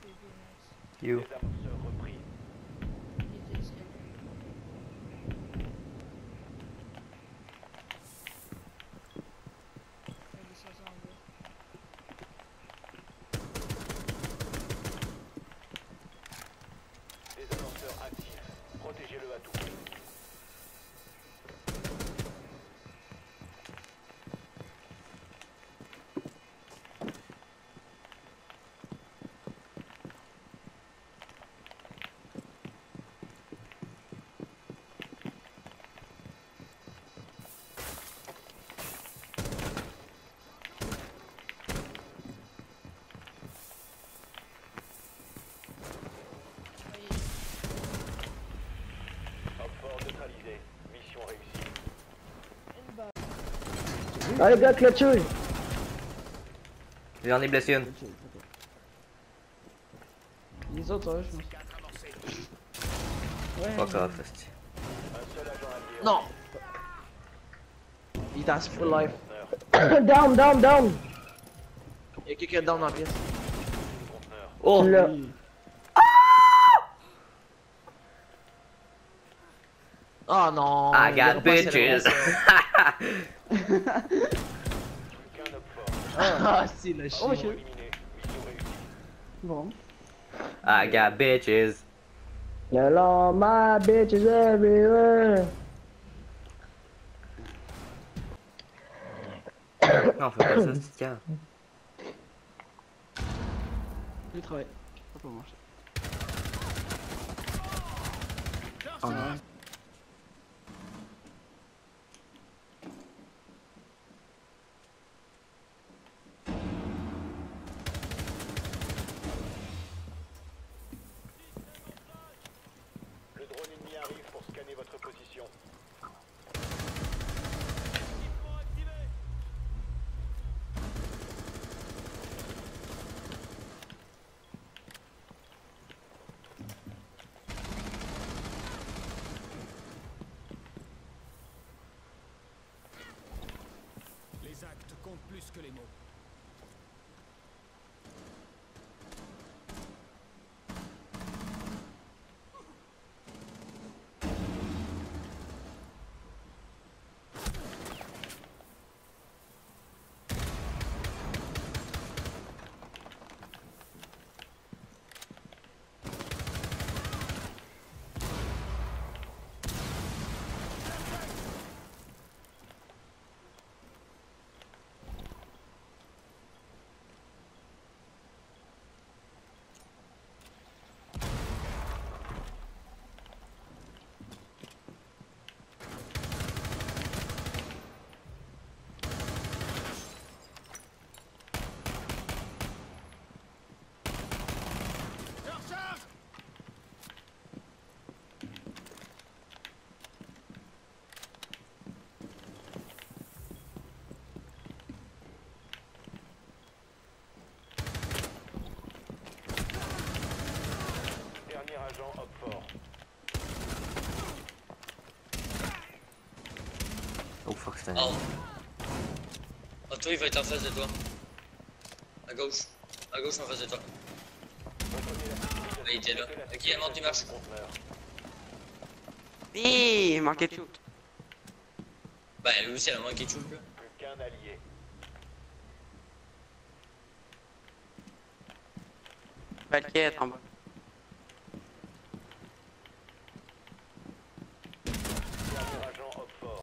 You. Protégez-le à tout prix. Fort neutralisé. Mission réussie. Ah les gars, clutch. J'en ai blessé une. Les autres, ouais, je pense. Ouais. Fuck off, esti. Un seul agent allié. Non. Il est à full life. Down, down, down. Il y a quelqu'un down dans la pièce. Oh! Là. Oh non. I il got aurait pas bitches! célébré Plus qu'un homme fort. Ah, si, le chien. Éliminé. Mission réussie. Bon. I got bitches! Hello, my bitches everywhere. Non, fais pas ça, c'est calme. Du travail. Ça peut marcher. Oh non. Le drone ennemi arrive pour scanner votre position. Les actes comptent plus que les mots. Dernier agent hop fort. Oh fuck, c'est un. Oh. Oh, toi, il va être en face de toi. À gauche. À gauche, en face de toi. Là, il était là. Ok, monte, il marche. Il manquait de shoot. Ben, lui aussi, elle a manqué de shoot, là. Plus qu'un allié. Valkyrie en bas. Dernier agent hop fort.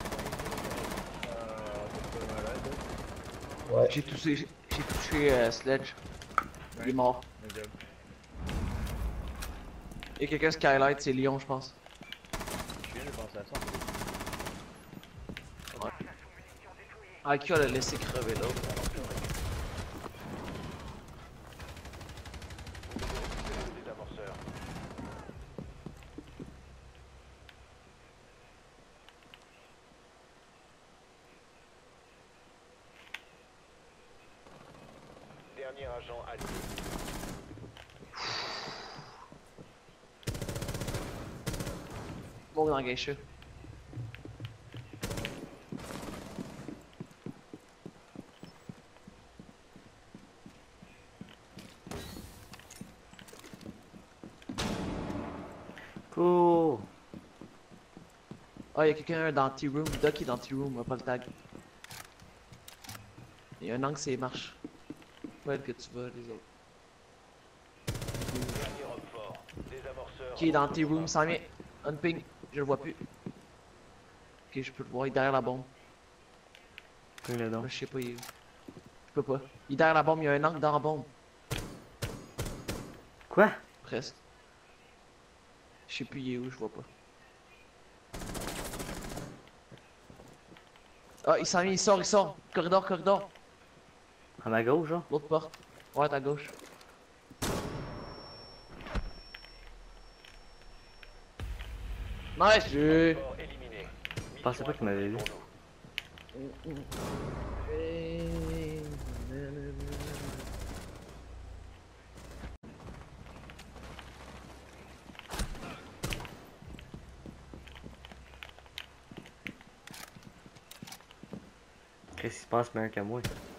Ouais. J'ai touché Sledge. Il est mort. Il y a quelqu'un Skylight, c'est Lyon, je pense. Je viens de penser à ça. Ah, qui a laissé crever l'autre? Des amorceurs. Dernier agent allié. Bon, dans le geisha. Cours. Ah, y'a quelqu'un dans T-Room. Doc est dans T-Room, pas le tag. Y'a un angle, c'est marche. Ouais, que tu vas, les autres. Dernier homme fort. Désamorceur. Qui est dans T-Room, s'en vient. Un ping, je le vois plus. Ok, je peux le voir, il est derrière la bombe. Ping-le Là, donc. je sais pas, il est où. Je peux pas. Il est derrière la bombe, il y a un angle dans la bombe. Quoi? Presque. Je sais plus, il est où, je vois pas. Ah, il s'en vient, il sort. Corridor, corridor. À ma gauche, genre? L'autre porte. Ouais, à ta gauche. Nice, jeu. Fort éliminé. Je pensais pas qu'il m'avait vu. Pour nous. Qu'est-ce qui se passe meilleur que moi?